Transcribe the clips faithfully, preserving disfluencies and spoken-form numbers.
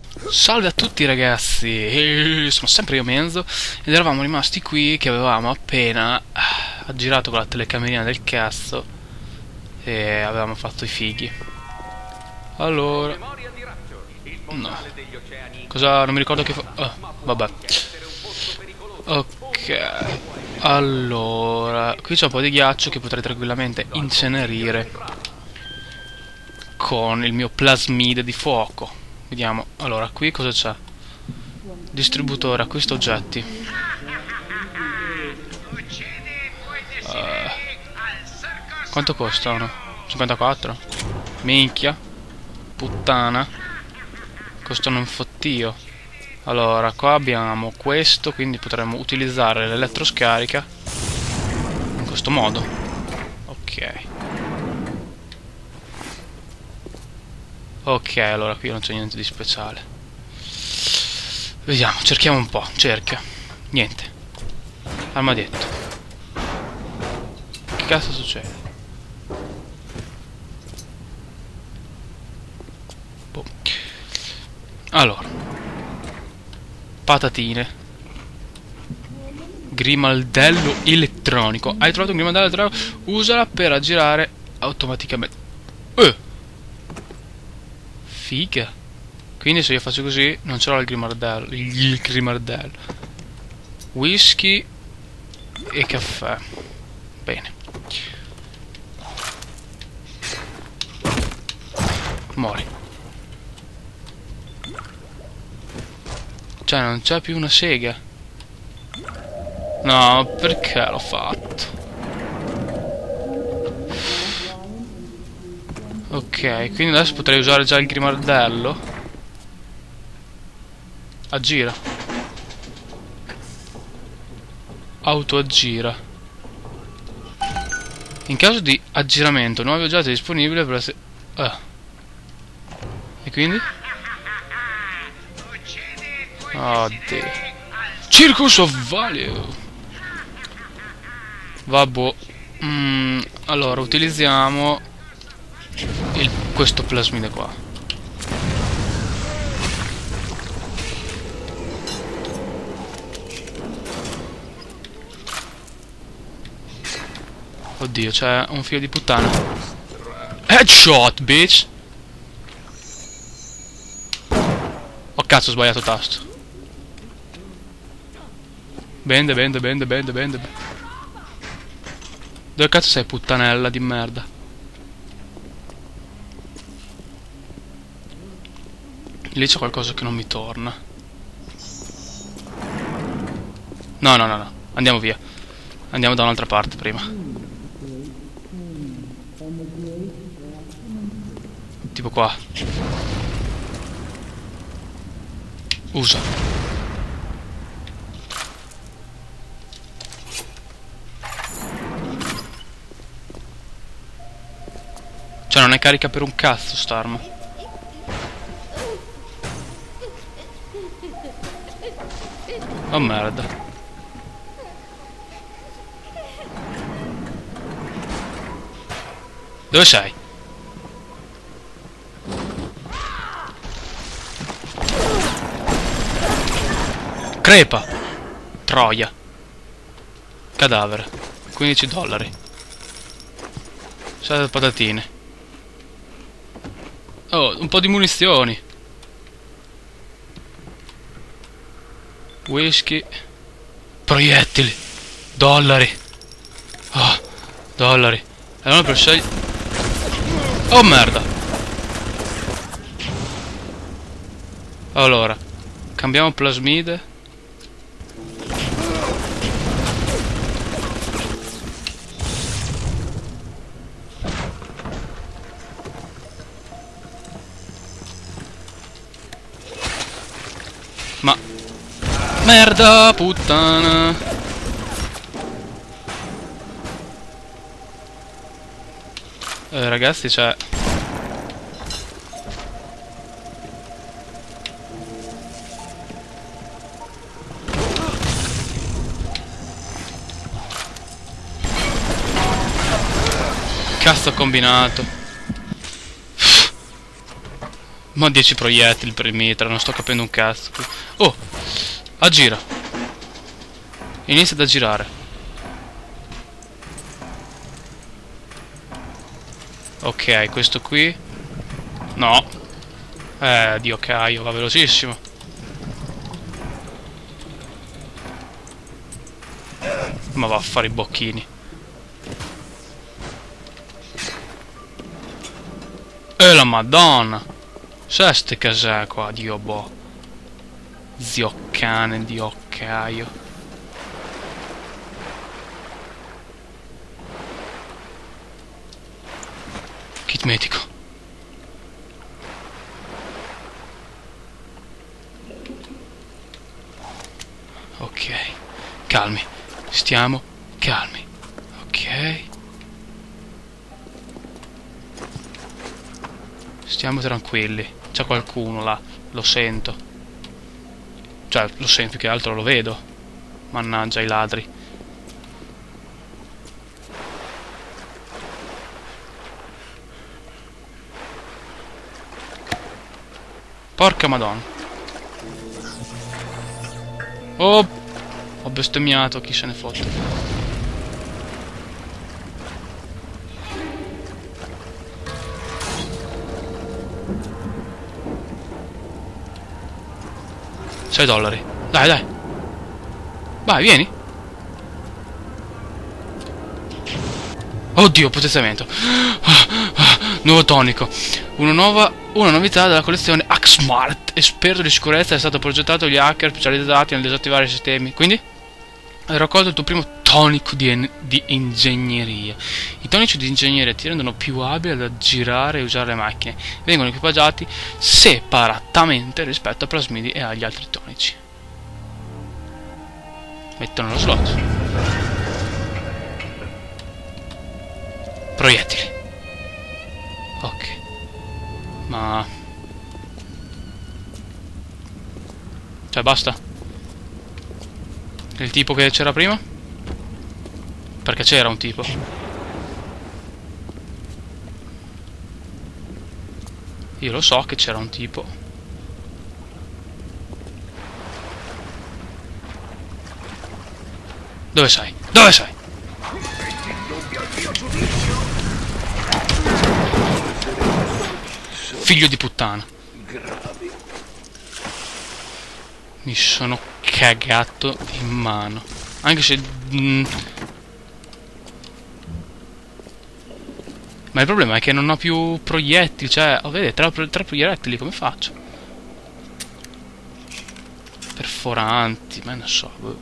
Salve a tutti ragazzi, eh, sono sempre io Menzo ed eravamo rimasti qui che avevamo appena ah, aggirato con la telecamerina del cazzo e avevamo fatto i fighi. Allora, no, cosa non mi ricordo che fa... Oh, vabbè. Ok, allora, qui c'è un po' di ghiaccio che potrei tranquillamente incenerire con il mio plasmide di fuoco. Vediamo, allora, qui cosa c'è? Distributore, acquista oggetti. Uh, quanto costano? cinquantaquattro? Minchia. Puttana. Costano un fottio. Allora, qua abbiamo questo, quindi potremmo utilizzare l'elettroscarica in questo modo. Ok. Ok, allora qui non c'è niente di speciale. Vediamo, cerchiamo un po'. Cerchio. Niente. Armadietto. Che cazzo succede? Boh. Allora. Patatine. Grimaldello elettronico. Hai trovato un grimaldello elettronico? Usala per aggirare automaticamente. Eh! Figa. Quindi se io faccio così non ce l'ho il grimaldello. Il grimaldello. Whisky e caffè. Bene. Mori. Cioè non c'è più una sega. No, perché l'ho fatto? Ok, quindi adesso potrei usare già il grimaldello. Aggira. Autoaggira. In caso di aggiramento, nuovi oggetti disponibili per essere... Ah. E quindi? Oddio. Circus of Value. Vabbè. Mm, allora, utilizziamo il, questo plasmide qua. Oddio, c'è un figlio di puttana. Headshot, bitch! Oh cazzo, ho sbagliato tasto. Bende, bende, bende, bende, bende. Dove cazzo sei, puttanella di merda? Lì c'è qualcosa che non mi torna. No, no, no, no. Andiamo via. Andiamo da un'altra parte prima. Tipo qua. Usa. Cioè non è carica per un cazzo st'arma. Oh merda. Dove sei? Crepa! Troia. Cadavere. quindici dollari. sette patatine. Oh, un po' di munizioni. Whisky. Proiettili. Dollari. Oh, dollari. Allora per scegliere... Oh merda. Allora. Cambiamo plasmide. Ma... Merda, puttana. Eh, ragazzi, c'è... Cazzo ho combinato. Ma dieci proiettili per il mitra, non sto capendo un cazzo. Oh, aggira. Inizia ad aggirare. Ok, questo qui. No. Eh, Dio caio, va velocissimo. Ma va a fare i bocchini. E la madonna. Sai ste casè qua, Dio boh. Zio cane, Dio caio. Kit medico. Ok. Calmi. Stiamo calmi. Ok. Stiamo tranquilli. C'è qualcuno là. Lo sento. Cioè, lo sento più che altro, lo vedo. Mannaggia i ladri. Porca madonna. Oh, ho bestemmiato, chi se ne fotte. sei dollari. Dai, dai. Vai, vieni. Oddio, potenziamento. Nuovo tonico. Una nuova una novità della collezione Hacksmart. Esperto di sicurezza, è stato progettato dagli hacker specializzati nel disattivare i sistemi. Quindi hai raccolto il tuo primo tonico di, di ingegneria. I tonici di ingegneria ti rendono più abile ad aggirare e usare le macchine. Vengono equipaggiati separatamente rispetto a plasmidi e agli altri tonici. Mettono lo slot. Proiettili. Ok. Ma... cioè basta? Il tipo che c'era prima? Perché c'era un tipo. Io lo so che c'era un tipo. Dove sei? Dove sei? Figlio di puttana. Mi sono cagato in mano. Anche se... Mm, ma il problema è che non ho più proiettili. Cioè, oh, vedete, tre, tre proiettili, come faccio? Perforanti, ma non so. Boh.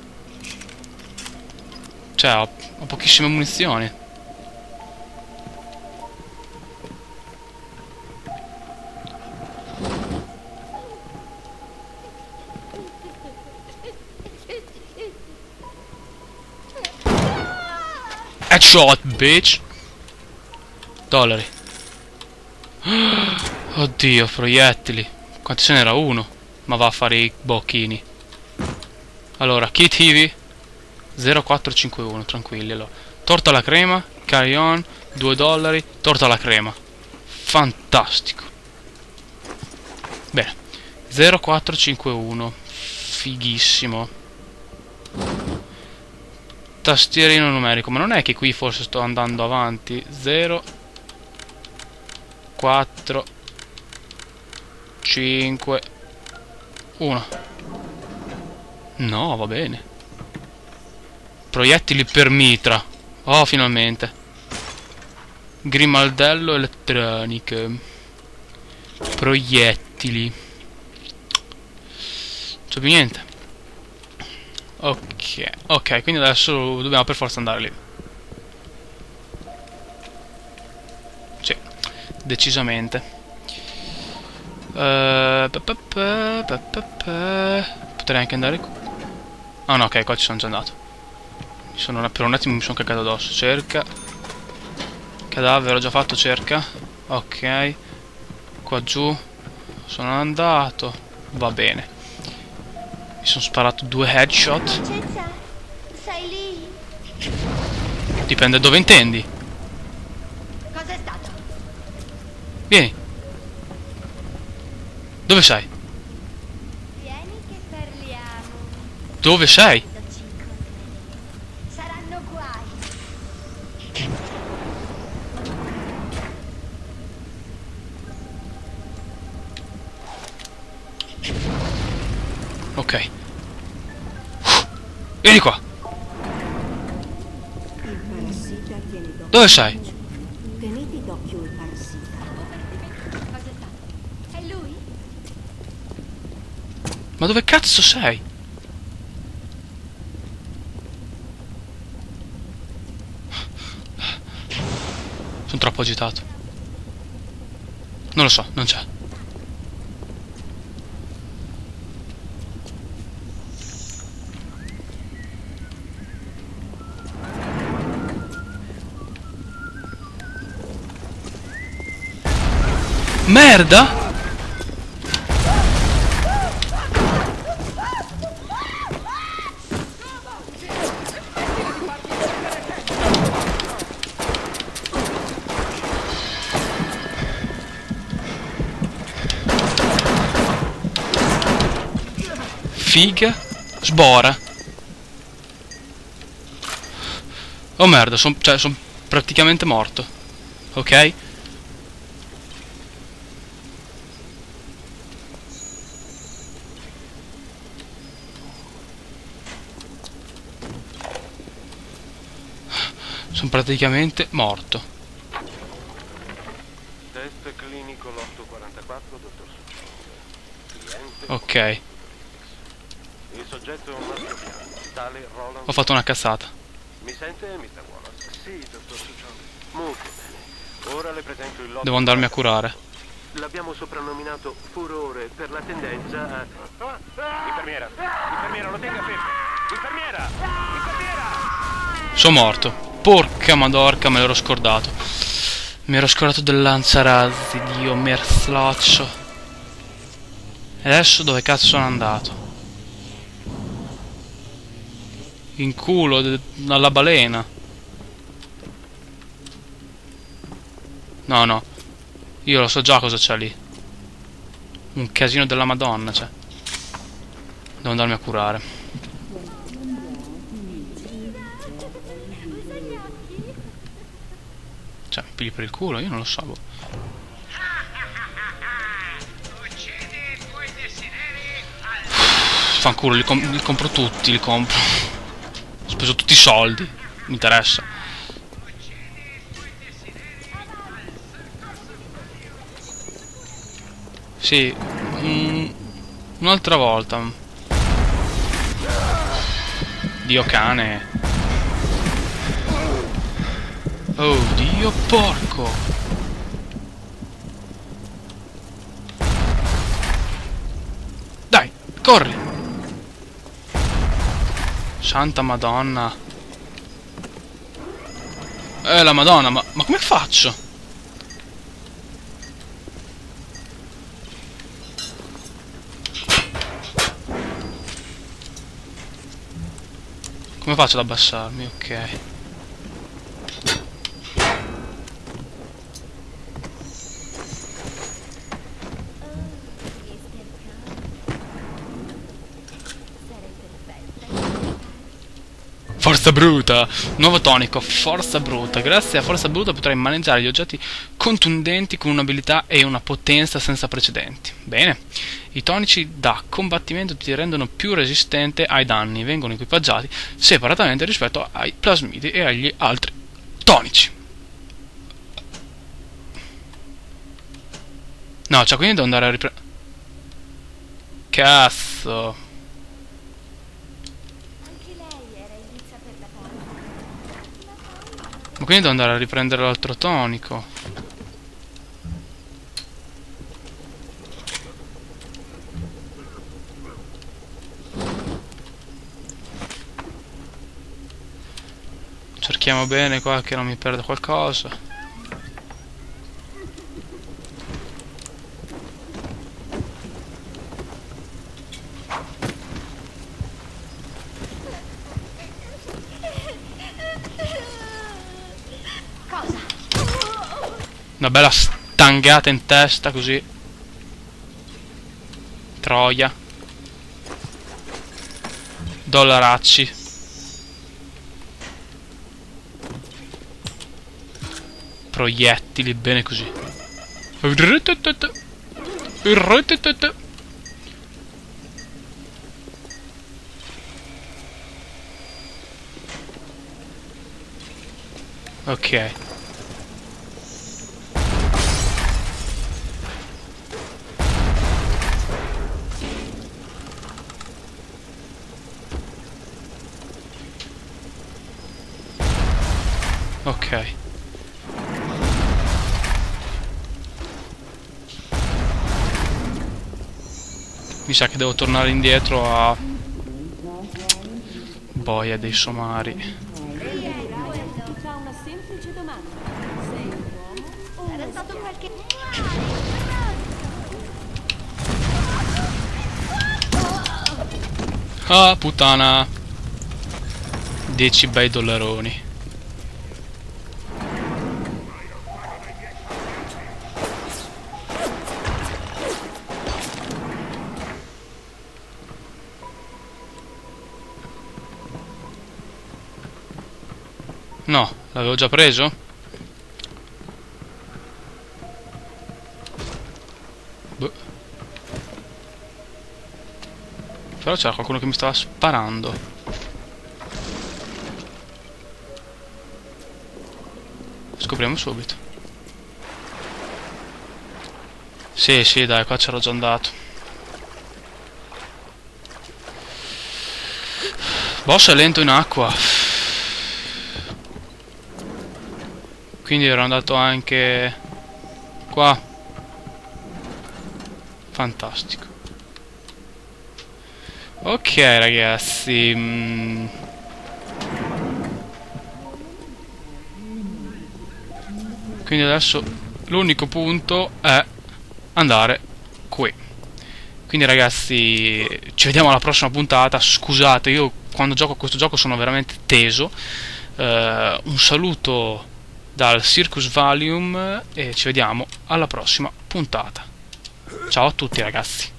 Cioè, ho, ho pochissime munizioni. Headshot, bitch. Dollari. Oddio, proiettili. Quanti ce n'era? Uno. Ma va a fare i bocchini. Allora, kit heavy zero quattro cinque uno, tranquilli. Allora, torta alla crema, carry on, due dollari, torta alla crema. Fantastico. Bene. zero quattro cinque uno. Fighissimo. Tastierino numerico, ma non è che qui forse sto andando avanti. Zero quattro cinque uno. No, va bene. Proiettili per mitra. Oh, finalmente. Grimaldello elettroniche. Proiettili. Non c'è più niente. Ok, ok, quindi adesso dobbiamo per forza andare lì. Sì, decisamente. Uh, pa, pa, pa, pa, pa, pa. Potrei anche andare qui. Ah no, ok, qua ci sono già andato. Mi sono, per un attimo mi sono cagato addosso. Cerca. Cadavere, ho già fatto, cerca. Ok. Qua giù sono andato. Va bene. Mi sono sparato due headshot. Cezza, sei lì? Dipende dove intendi. Cos'è stato? Vieni. Dove sei? Vieni che parliamo. Dove sei? Saranno guai. Ok. Vieni qua. Il parassita tiene d'occhio. Dove sei? Tenete d'occhio il parassita. È lui? Ma dove cazzo sei? Sono troppo agitato. Non lo so, non c'è. Merda! Figa. Sbora. Oh merda, sono cioè, son praticamente morto. Ok? Sono praticamente morto. Test clinico lotto quarantaquattro, dottor Succinga. Cliente. Ok. Il soggetto è un maschio bianco, tale Roland. Ho fatto una cazzata. Mi sente, mister Wallace? Sì, dottor Succinga. Molto bene. Ora le presento il lotto. Devo andarmi a curare. L'abbiamo soprannominato Furore per la tendenza a... Infermiera! Infermiera, lo tenga fermo! Infermiera! Infermiera! Sono morto. Porca madorca, me l'ero scordato. Mi ero scordato del lanciarazzi, Dio, merslaccio. E adesso dove cazzo sono andato? In culo de- alla balena. No, no. Io lo so già cosa c'è lì. Un casino della Madonna c'è. Devo andarmi a curare. Cioè, mi pigli per il culo? Io non lo so. Boh. Fanculo, li, com li compro tutti, li compro. Ho speso tutti i soldi. Mi interessa. Sì. Mm, un'altra volta. Dio cane. Oh, Dio porco. Dai, corri. Santa Madonna. Eh, la Madonna, ma, ma come faccio? Come faccio ad abbassarmi? Ok. Forza bruta! Nuovo tonico, forza bruta. Grazie a forza bruta potrai maneggiare gli oggetti contundenti con un'abilità e una potenza senza precedenti. Bene. I tonici da combattimento ti rendono più resistente ai danni. Vengono equipaggiati separatamente rispetto ai plasmidi e agli altri tonici. No, cioè quindi devo andare a riprendere... Cazzo! Ma quindi devo andare a riprendere l'altro tonico. Cerchiamo bene qua che non mi perda qualcosa. Una bella stangata in testa così. Troia. Dollaracci. Proiettili, bene così. Ok. Ok. Mi sa che devo tornare indietro a... Boia dei somari. Fa una semplice domanda. Sei un uomo o un Era stato qualche... Ah, puttana. dieci bei dollaroni. No, l'avevo già preso? Boh. Però c'era qualcuno che mi stava sparando. Scopriamo subito. Sì, sì, dai, qua c'ero già andato. Boss è lento in acqua. Quindi ero andato anche qua. Fantastico. Ok ragazzi. mm. Quindi adesso l'unico punto è andare qui. Quindi ragazzi, ci vediamo alla prossima puntata. Scusate, io quando gioco a questo gioco sono veramente teso. uh, Un saluto dal Circus Valium e ci vediamo alla prossima puntata. Ciao a tutti ragazzi.